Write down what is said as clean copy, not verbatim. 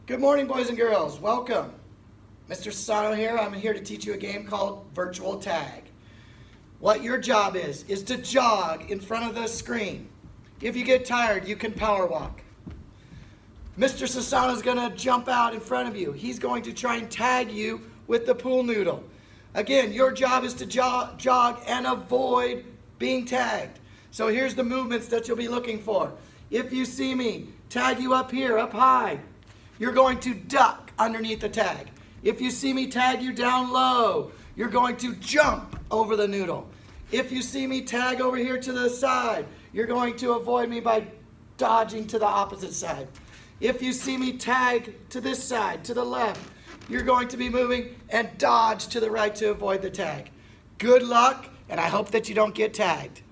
Good morning, boys and girls. Welcome. Mr. Sassano here. I'm here to teach you a game called Virtual Tag. What your job is to jog in front of the screen. If you get tired, you can power walk. Mr. Sassano is going to jump out in front of you. He's going to try and tag you with the pool noodle. Again, your job is to jog and avoid being tagged. So here's the movements that you'll be looking for. If you see me tag you up here, up high, you're going to duck underneath the tag. If you see me tag you down low, you're going to jump over the noodle. If you see me tag over here to the side, you're going to avoid me by dodging to the opposite side. If you see me tag to this side, to the left, you're going to be moving and dodge to the right to avoid the tag. Good luck, and I hope that you don't get tagged.